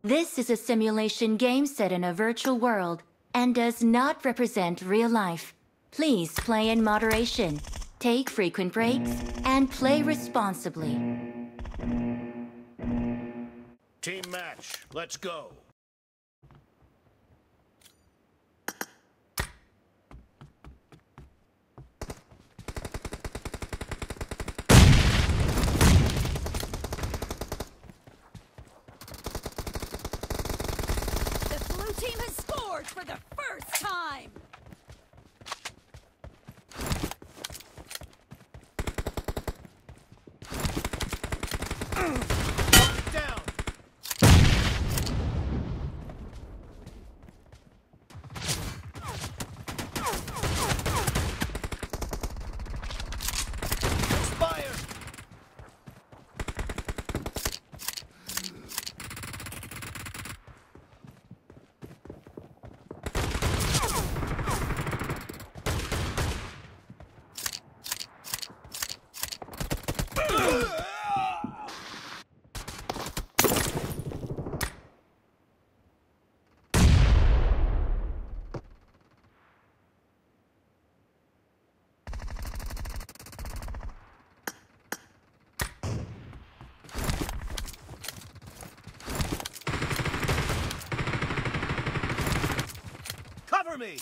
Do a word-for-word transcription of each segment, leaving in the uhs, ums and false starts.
This is a simulation game set in a virtual world and does not represent real life. Please play in moderation, take frequent breaks, and play responsibly. Team match, let's go. The blue team has scored for the first time! Cover me!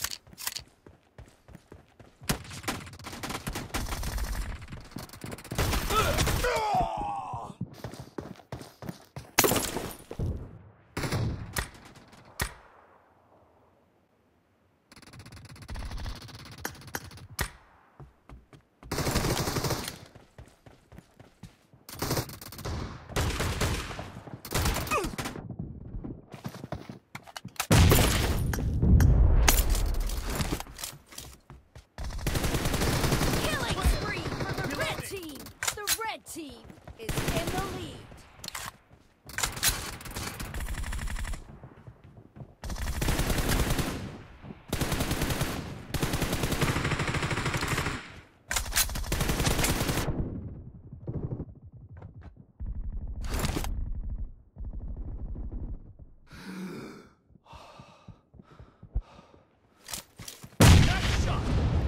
Team is in the lead. Nice shot!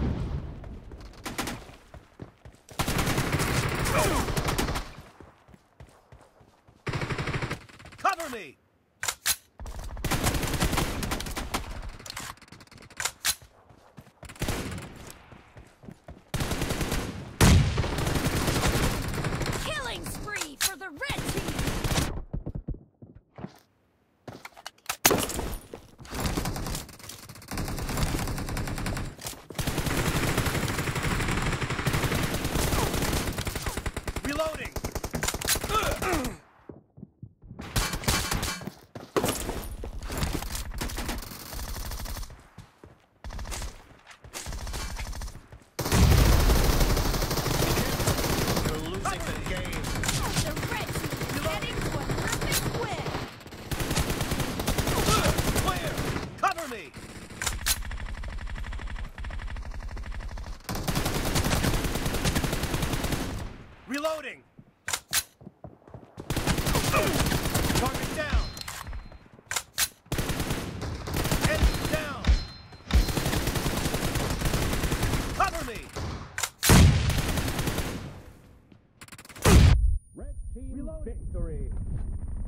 Cover me! Killing spree for the red team. Reloading! Reloading! Target down! Enemy down! Cover me! Red team Reloading. Victory!